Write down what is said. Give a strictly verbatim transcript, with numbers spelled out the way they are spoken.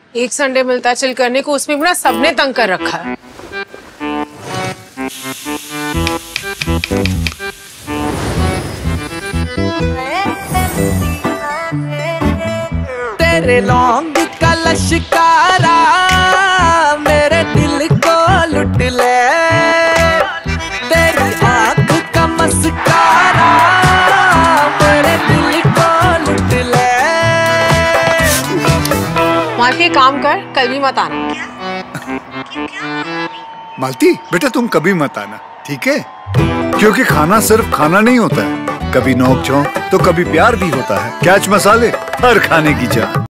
एक संडे मिलता है चिल करने को, उसमें पूरा सबने तंग कर रखा है। तेरे लौंग का लश्कारा मेरे दिल को लुट ले, तेरी आँख का मस्कारा मेरे दिल को लुट ले। मालती काम कर, कल भी मत आना। मालती बेटा तुम कभी मत आना, ठीक है? क्योंकि खाना सिर्फ खाना नहीं होता है, कभी नोक झोंक तो कभी प्यार भी होता है। कैच मसाले हर खाने की चाह।